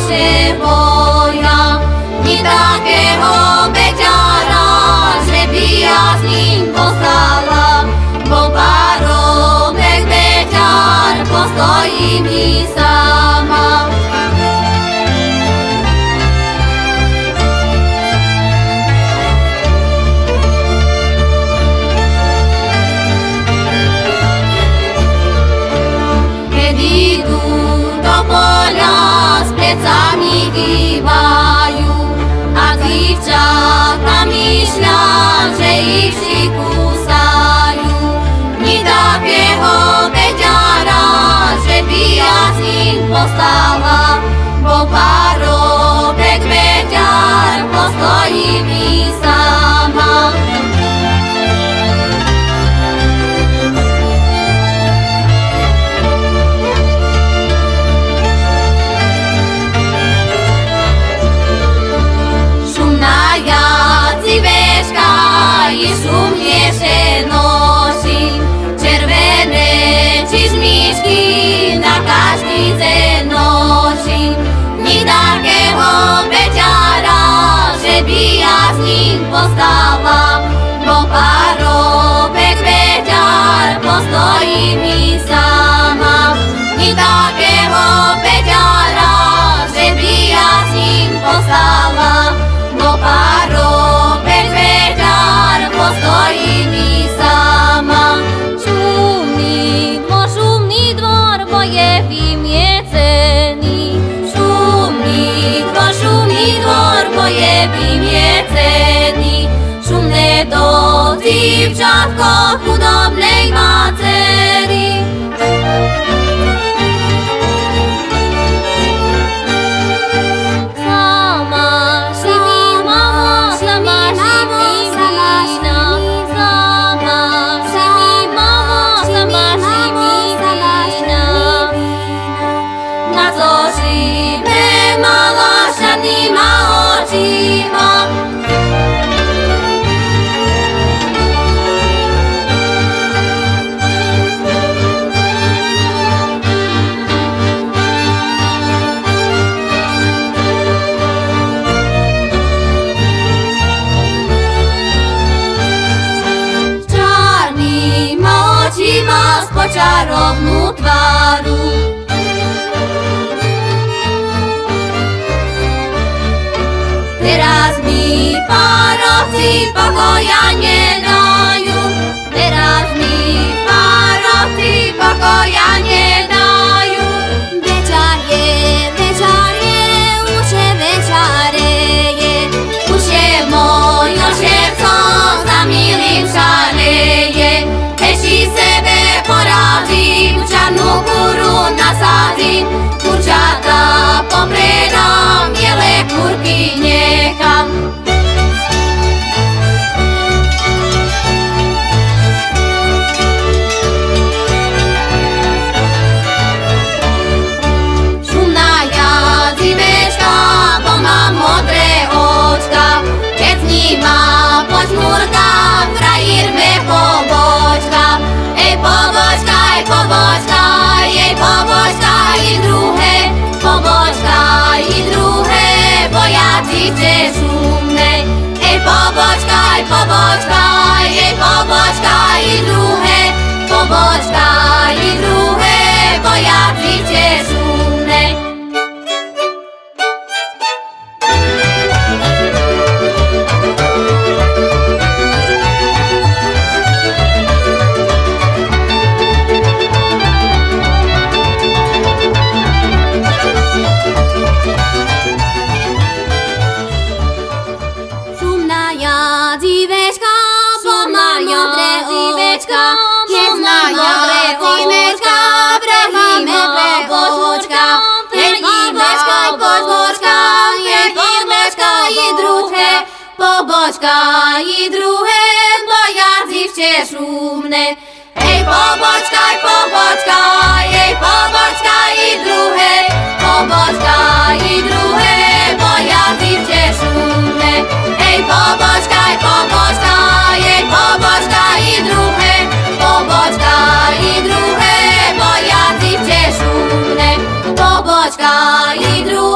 naše boja, ni takého beťara, že by ja s ním postala, bo parobek beťar postojí mi sama. Plecami kývajú a dívčatá myšľa, že ich vždy kúsajú. Ni takého beťara, že by ja s ním postala, bo parobek beťar postojí mi sama. I szumniejsze nosi, czerwone čižmišky na kašnice nosi. Ni takého beťara, že by ja s ním postala, bo parobek beťar postojí mi sama. Ni takého beťara, že by ja s ním postala, bo parobek beťar postojí mi sama. Šumný dvor, bo je vymietený. Šumný dvor, bo je vymietený. Šumné to dívčatko chudobnej materi. Čarovnú tváru. Teraz mi parobci pokoja nedajú. Teraz mi parobci pokoja nedajú. Večer je, už je večareje. Už je moje srdco za milým šaleje. Eši sebe poradím, čarnú kuru nasadzím, kurčata popredám, biele kurky nechám. Šumná jadzivečka, bo mám modré očka, keď s ním má požmúrka, frajír me pobočka. Pobočka i druhé, vojacice šumné. Pobočka i druhé, vojacice šumné. Pobočka i druhé, vojacice šumné. Pobočka i druhé, vojacice šumné. Pobočka i druhé, vojacice šumné. Pobočka i druhé.